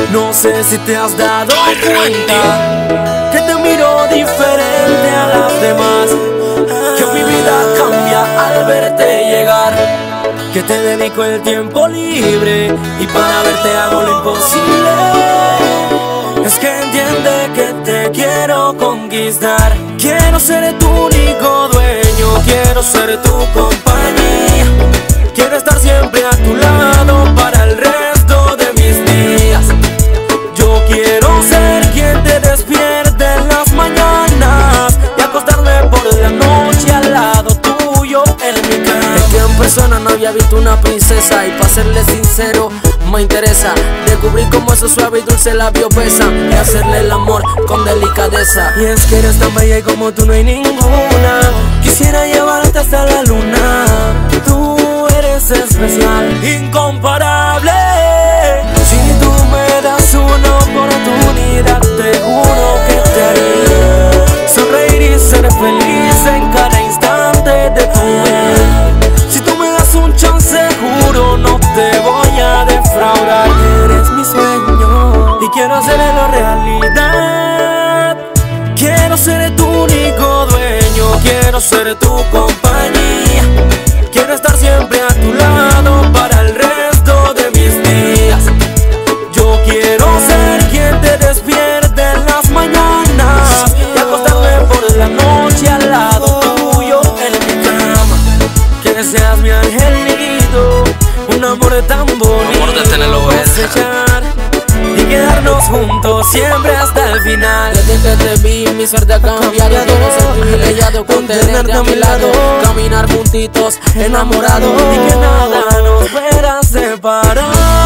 No sé si te has dado cuenta que te miro diferente a las demás, que mi vida cambia al verte llegar, que te dedico el tiempo libre y para verte hago lo imposible. Es que entiende que te quiero conquistar. Quiero ser tu único dueño, quiero ser tu compañía. Quiero estar siempre a tu lado para el resto de mis días. Yo quiero ser quien te despierte en las mañanas y acostarme por la noche al lado tuyo en mi cama. Es que en persona no había visto una princesa, y para serle sincero me interesa descubrir cómo esos suave y dulce labios besan y hacerle el amor con delicadeza. Y es que eres tan bella y como tú no hay ninguna. Quisiera llevarte hasta la luna. Tú eres especial, incomparable. Si tú me das una oportunidad, te juro que te haré sonreír y ser feliz en cada instante de tu vida. Si tú me das un chance, juro no te voy a defraudar. Eres mi sueño y quiero hacerlo realidad. Quiero ser tu único dueño, quiero ser tu compañía. Quiero estar siempre a tu lado para el resto de mis días. Yo quiero ser quien te despierte en las mañanas y acostarme por la noche al lado tuyo en mi cama. Que seas mi angelito, un amor tan bonito, amor de tenerlo cosechar y quedarnos juntos siempre hasta el final. Desde que te vi mi suerte ha cambiado. Quiero ser privilegiado con tenerte a mi lado, caminar juntitos enamorados y que nada nos pueda separar.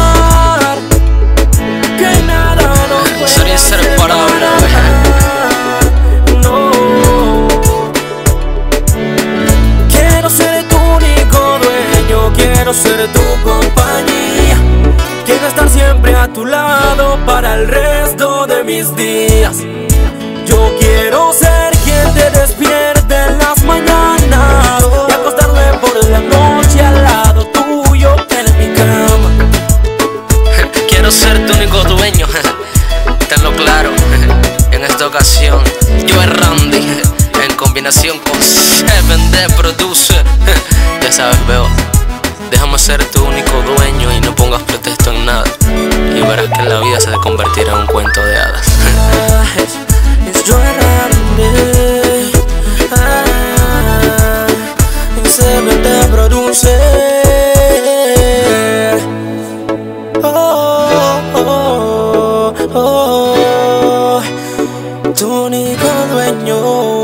Que nada nos pueda ser inseparable. No. Quiero ser tu único dueño, quiero ser tu compañía. Quiero estar siempre a tu lado para el resto de mis días. Yo quiero ser quien te despierte en las mañanas y acostarme por la noche al lado tuyo en mi cama. Quiero ser tu único dueño, tenlo claro. En esta ocasión, yo es Randy, en combinación con 7D Producer. Ya sabes, veo, déjame ser tu único dueño y no pongas pretexto en nada, y verás que en la vida se convertirá en un cuento de hadas. Yo es Randy, 7D Producer. Tu único dueño.